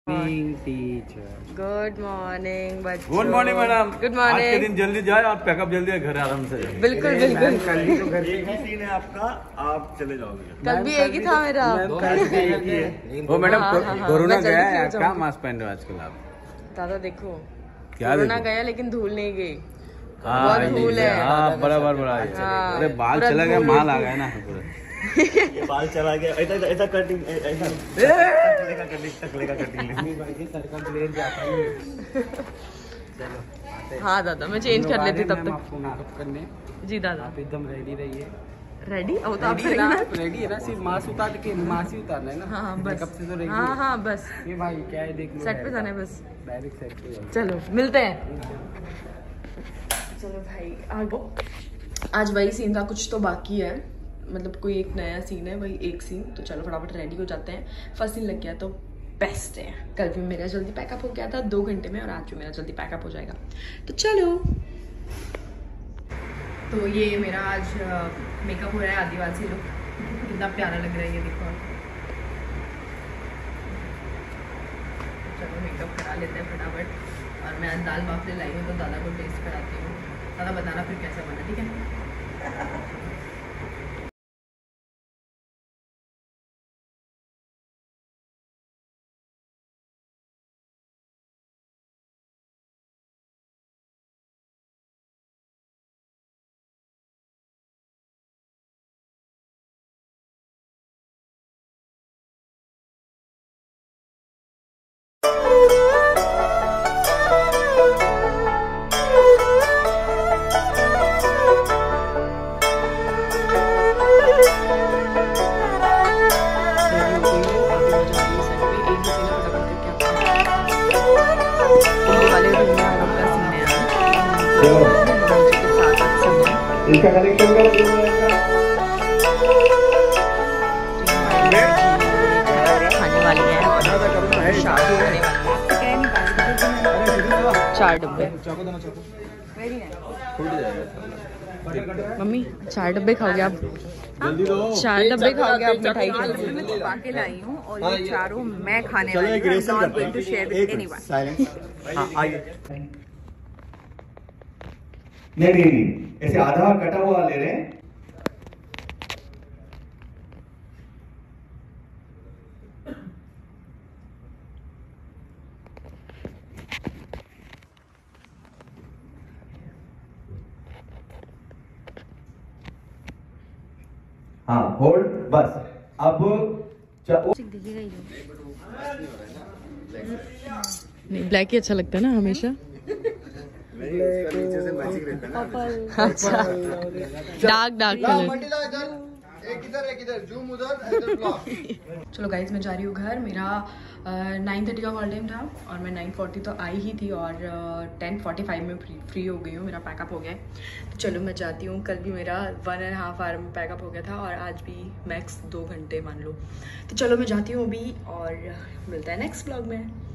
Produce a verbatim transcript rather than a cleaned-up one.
Good morning बच्चों। Good morning madam. Good morning. आज के दिन जल्दी जाए और पैकअप जल्दी घर आराम से। बिल्कुल बिल्कुल। कल ही तो घर पे सीन है आपका, आप चले जाओगे। कल भी एक ही था मेरा। वो मैडम कोरोना गया है, क्या मास्क पहन रहे हो आजकल आप? दादा देखो क्या कोरोना गया लेकिन धूल नहीं गई। हाँ, बहुत धूल है। हाँ, बड़ा बड़ा बड़ा। अरे बाल चला गया, माल आ गया ना पूरा। ये बाल चला गया, ऐसा ऐसा कटिंग, ऐसा टकले का कटिंग, टकले का कटिंग। हाँ दादा मैं चेंज कर लेती तब तक। आपको मेकअप करने जी दादा आप एकदम रेडी रहिए। रेडी? अब तो आप रेडी है ना, रेडी है ना, सिर्फ मास्क उतार के मास्क ही उतारना है ना। हाँ बस। मेकअप से तो रेडी। हाँ हाँ बस ये भाई क्या है, देख लो सेट पे जाना है बस। डायरेक्ट सेट पे जाओ। चलो मिलते हैं। चलो भाई आगो। आज वही सीन था, कुछ तो बाकी है, मतलब कोई एक नया सीन है, वही एक सीन। तो चलो फटाफट रेडी हो जाते हैं। फर्स्ट सीन लग गया तो बेस्ट है। कल भी मेरा जल्दी पैकअप हो गया था दो घंटे में, और आज भी मेरा जल्दी पैकअप हो जाएगा। तो चलो। तो ये मेरा आज मेकअप हो रहा है आदिवासी लुक। कितना प्यारा लग रहा है ये देखो। चलो मेकअप करा लेते हैं फटाफट। और मैं आज दाल बाफले लाई हूँ तो दादा को टेस्ट कराती हूँ। दादा बताना फिर कैसा बना, ठीक है? इसका कनेक्शन कर खाने वाली है, शादी होने वाली है। चार डब्बे मम्मी, चार डब्बे खाओगे आप? चार डब्बे खाओगे आप मिठाई के? मैं छुपा के लाई हूँ और ये चारों मैं खाने वाली हूँ। Not going to share with anyone. हाँ आइए। नहीं नहीं नहीं, ऐसे आधा कटा हुआ ले रहे हैं। हाँ होल्ड बस। अब नहीं, ब्लैक ही अच्छा लगता है ना हमेशा। अच्छा डार्क डार्क कलर। एक इधर एक इधर, जूम उधर, इधर ब्लॉक। चलो गाइज मैं जा रही हूँ घर। मेरा नाइन थर्टी का कॉल टाइम था और मैं नाइन फोर्टी तो आई ही थी और टेन फोर्टी फाइव में फ्री फ्री हो गई हूँ। मेरा पैकअप हो गया है। तो चलो मैं जाती हूँ। कल भी मेरा वन एंड हाफ आवर में पैकअप हो गया था और आज भी मैक्स दो घंटे मान लो। तो चलो मैं जाती हूँ अभी और मिलता है नेक्स्ट ब्लॉग में।